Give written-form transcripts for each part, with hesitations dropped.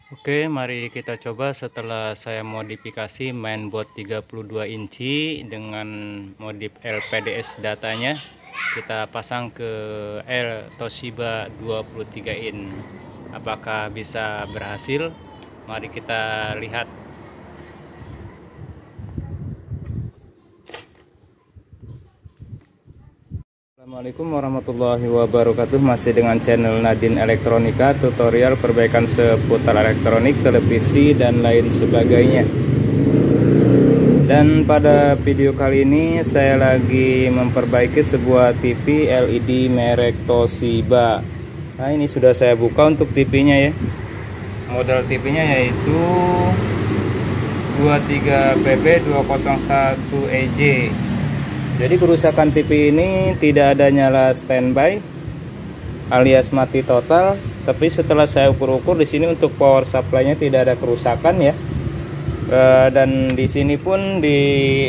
Oke, mari kita coba setelah saya modifikasi mainboard 32 inci dengan modif LPDS datanya. Kita pasang ke Toshiba 23 in. Apakah bisa berhasil? Mari kita lihat. Assalamualaikum warahmatullahi wabarakatuh. Masih dengan channel Nadin Elektronika, tutorial perbaikan seputar elektronik, televisi, dan lain sebagainya. Dan pada video kali ini saya lagi memperbaiki sebuah TV LED merek Toshiba. Nah, ini sudah saya buka untuk TV-nya ya. Model TV-nya yaitu 23PB201EJ. Jadi kerusakan TV ini tidak ada nyala standby alias mati total, tapi setelah saya ukur-ukur di sini untuk power supply-nya tidak ada kerusakan ya. Dan di sini pun di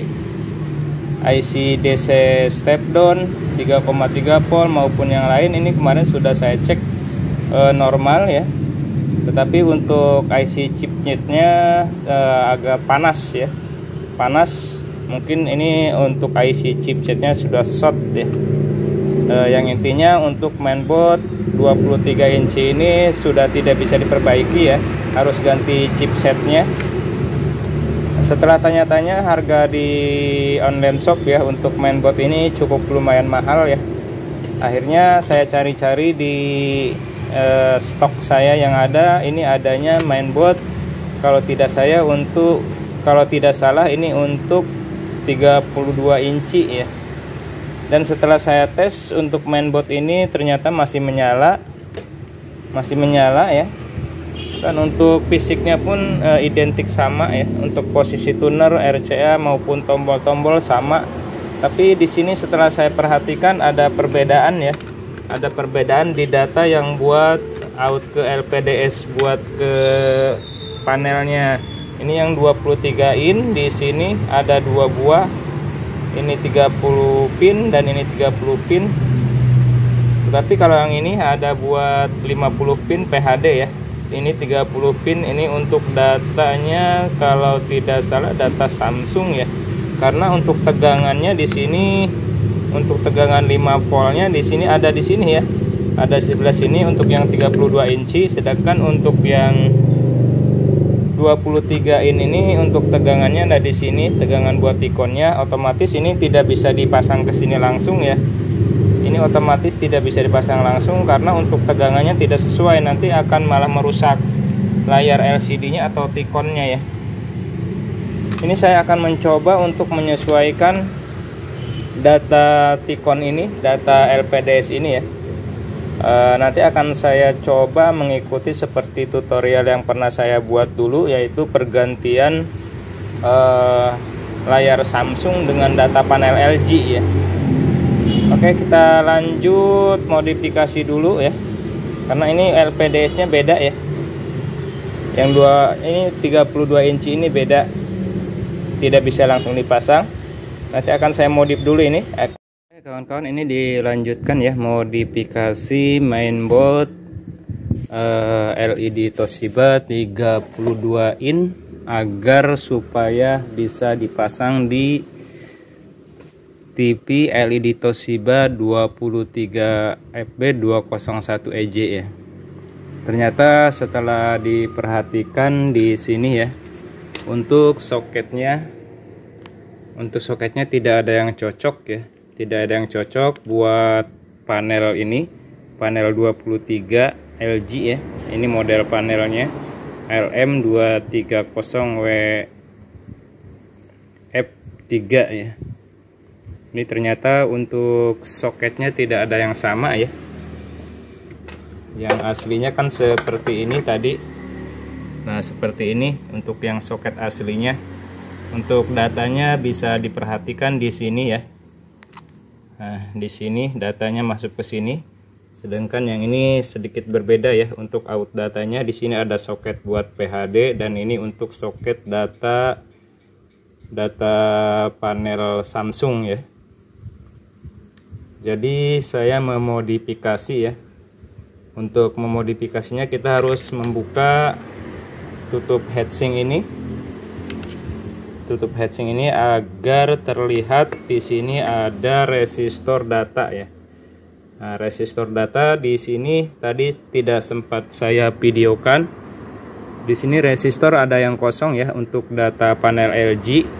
IC DC step down 3,3 volt maupun yang lain ini kemarin sudah saya cek normal ya. Tetapi untuk IC chipsetnya agak panas ya. Panas. Mungkin ini untuk IC chipsetnya sudah short ya. Yang intinya untuk mainboard 23 inci ini sudah tidak bisa diperbaiki ya, harus ganti chipsetnya. Setelah tanya-tanya harga di online shop ya untuk mainboard ini cukup lumayan mahal ya. Akhirnya saya cari-cari di stok saya yang ada, ini adanya mainboard kalau tidak salah ini untuk 32 inci ya. Dan setelah saya tes untuk mainboard ini ternyata masih menyala ya. Dan untuk fisiknya pun identik sama ya. Untuk posisi tuner, RCA maupun tombol-tombol sama. Tapi di sini setelah saya perhatikan ada perbedaan ya. Ada perbedaan di data yang buat out ke LPDS, buat ke panelnya. Ini yang 23 in, di sini ada 2 buah. Ini 30 pin dan ini 30 pin. Tetapi kalau yang ini ada buat 50 pin PHD ya. Ini 30 pin, ini untuk datanya kalau tidak salah data Samsung ya. Karena untuk tegangannya di sini, untuk tegangan 5 voltnya di sini ada di sini ya. Ada sebelah sini untuk yang 32 inci, sedangkan untuk yang 23 in ini untuk tegangannya ada di sini, tegangan buat ikonnya. Otomatis ini tidak bisa dipasang ke sini langsung ya. Ini otomatis tidak bisa dipasang langsung karena untuk tegangannya tidak sesuai, nanti akan malah merusak layar LCD-nya atau tikonnya ya. Ini saya akan mencoba untuk menyesuaikan data tikon ini, data LPDS ini ya. Nanti akan saya coba mengikuti seperti tutorial yang pernah saya buat dulu, yaitu pergantian layar Samsung dengan data panel LG ya. Oke, kita lanjut modifikasi dulu ya, karena ini LPDS nya beda ya. Yang ini 32 inci ini beda, tidak bisa langsung dipasang. Nanti akan saya modif dulu ini. Kawan-kawan, ini dilanjutkan ya modifikasi mainboard LED Toshiba 32 in agar supaya bisa dipasang di TV LED Toshiba 23FB201EJ ya. Ternyata setelah diperhatikan di sini ya, untuk soketnya tidak ada yang cocok ya. Tidak ada yang cocok buat panel ini, panel 23 LG ya. Ini model panelnya LM230WF3 ya. Ini ternyata untuk soketnya tidak ada yang sama ya. Yang aslinya kan seperti ini tadi. Nah, seperti ini untuk yang soket aslinya. Untuk datanya bisa diperhatikan di sini ya. Nah, di sini datanya masuk ke sini. Sedangkan yang ini sedikit berbeda ya. Untuk out datanya di sini ada soket buat PHD dan ini untuk soket data panel Samsung ya. Jadi saya memodifikasi ya. Untuk memodifikasinya kita harus membuka tutup heatsink ini. Tutup heatsink ini agar terlihat di sini ada resistor data ya. Nah, resistor data di sini tadi tidak sempat saya videokan. Di sini resistor ada yang kosong ya untuk data panel LG.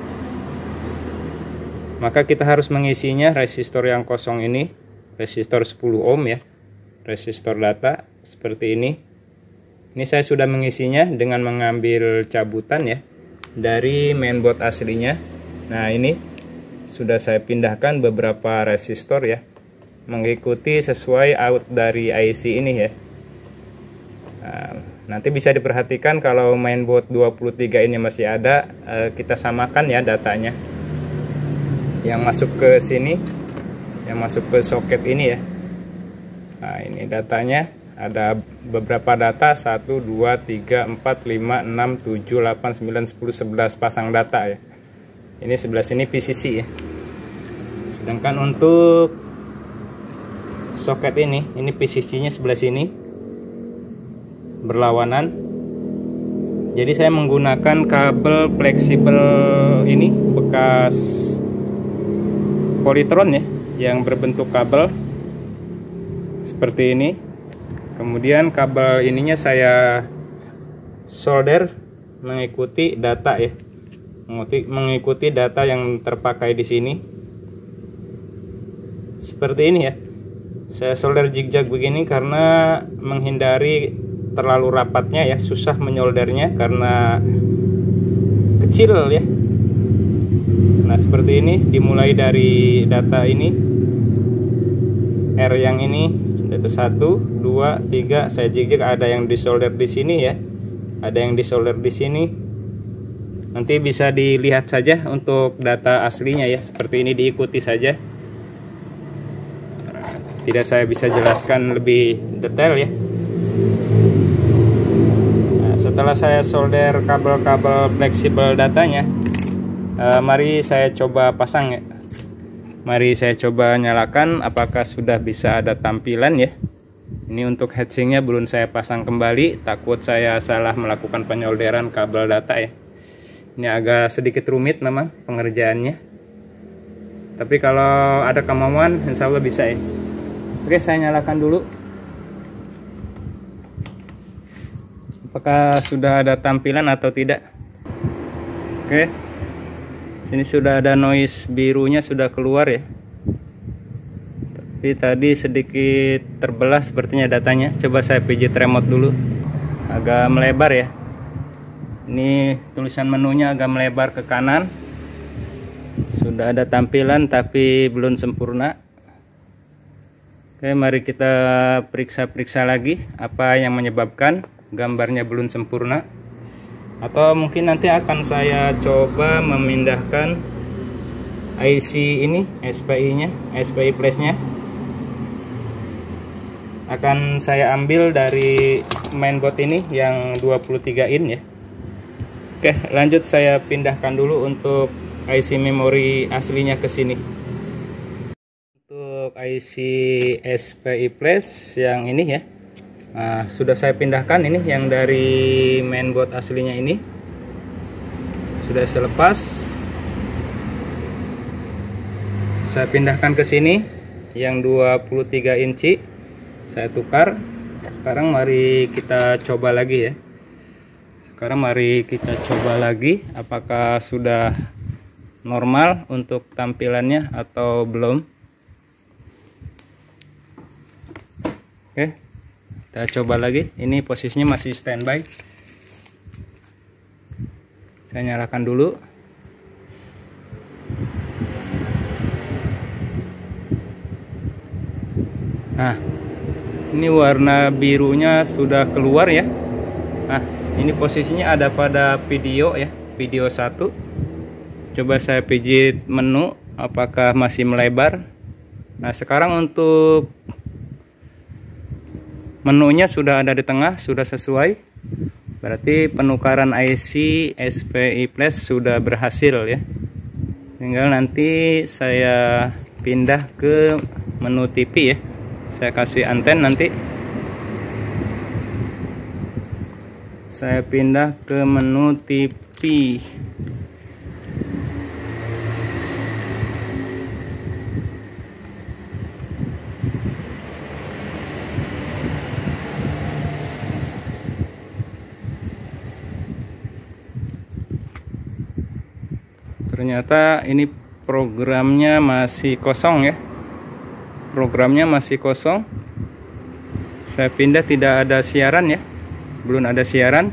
Maka kita harus mengisinya resistor yang kosong ini, resistor 10 ohm ya. Resistor data seperti ini. Ini saya sudah mengisinya dengan mengambil cabutan ya dari mainboard aslinya. Nah, ini sudah saya pindahkan beberapa resistor ya, mengikuti sesuai out dari IC ini ya. Nah, nanti bisa diperhatikan kalau mainboard 23 ini masih ada, kita samakan ya datanya. Yang masuk ke sini, yang masuk ke soket ini ya. Nah, ini datanya. Ada beberapa data 1, 2, 3, 4, 5, 6, 7, 8, 9, 10, 11 pasang data ya. Ini sebelah sini PCC ya. Sedangkan untuk soket ini PCC-nya sebelah sini berlawanan. Jadi saya menggunakan kabel fleksibel ini bekas Polytron ya, yang berbentuk kabel seperti ini. Kemudian kabel ininya saya solder mengikuti data ya, mengikuti data yang terpakai di sini. Seperti ini ya. Saya solder zigzag begini karena menghindari terlalu rapatnya ya, susah menyoldernya karena kecil ya. Nah, seperti ini dimulai dari data ini, R yang ini. Itu 1, 2, 3 saya zigzag, ada yang disolder di sini ya, ada yang disolder di sini. Nanti bisa dilihat saja untuk data aslinya ya, seperti ini diikuti saja. Tidak saya bisa jelaskan lebih detail ya. Nah, setelah saya solder kabel-kabel fleksibel datanya, mari saya coba pasang ya. Mari saya coba nyalakan apakah sudah bisa ada tampilan ya. Ini untuk heatsinknya belum saya pasang kembali, takut saya salah melakukan penyolderan kabel data ya. Ini agak sedikit rumit memang pengerjaannya, tapi kalau ada kemauan insya Allah bisa ya. Oke, saya nyalakan dulu. Apakah sudah ada tampilan atau tidak? Oke, sini sudah ada noise birunya sudah keluar ya. Tapi tadi sedikit terbelah sepertinya datanya. Coba saya pijit remote dulu. Agak melebar ya. Ini tulisan menunya agak melebar ke kanan. Sudah ada tampilan tapi belum sempurna. Oke, mari kita periksa-periksa lagi apa yang menyebabkan gambarnya belum sempurna. Atau mungkin nanti akan saya coba memindahkan IC ini, SPI-nya, SPI flash-nya. Akan saya ambil dari mainboard ini yang 23 in ya. Oke, lanjut saya pindahkan dulu untuk IC memori aslinya ke sini. Untuk IC SPI flash yang ini ya. Nah, sudah saya pindahkan ini yang dari mainboard aslinya ini. Sudah saya lepas. Saya pindahkan ke sini yang 23 inci. Saya tukar. Sekarang mari kita coba lagi ya. Sekarang mari kita coba lagi apakah sudah normal untuk tampilannya atau belum. Oke, kita coba lagi. Ini posisinya masih standby. Saya nyalakan dulu. Nah, ini warna birunya sudah keluar ya. Nah, ini posisinya ada pada video ya, video 1. Coba saya pijit menu apakah masih melebar. Nah, sekarang untuk menunya sudah ada di tengah, sudah sesuai. Berarti penukaran IC SPI flash sudah berhasil ya. Tinggal nanti saya pindah ke menu TV ya. Saya kasih anten nanti. Saya pindah ke menu TV. Ternyata ini programnya masih kosong ya. Programnya masih kosong. Saya pindah, tidak ada siaran ya. Belum ada siaran.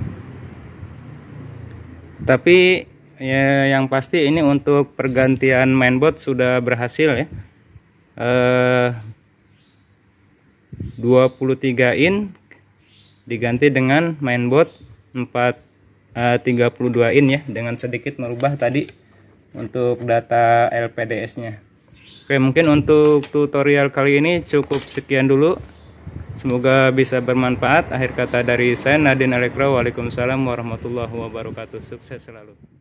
Tapi ya, yang pasti ini untuk pergantian mainboard sudah berhasil ya. 23 in diganti dengan mainboard 32 in ya, dengan sedikit merubah tadi untuk data LPDS-nya. Oke, mungkin untuk tutorial kali ini cukup sekian dulu. Semoga bisa bermanfaat. Akhir kata dari saya, Nadin Elektro. Waalaikumsalam warahmatullahi wabarakatuh. Sukses selalu.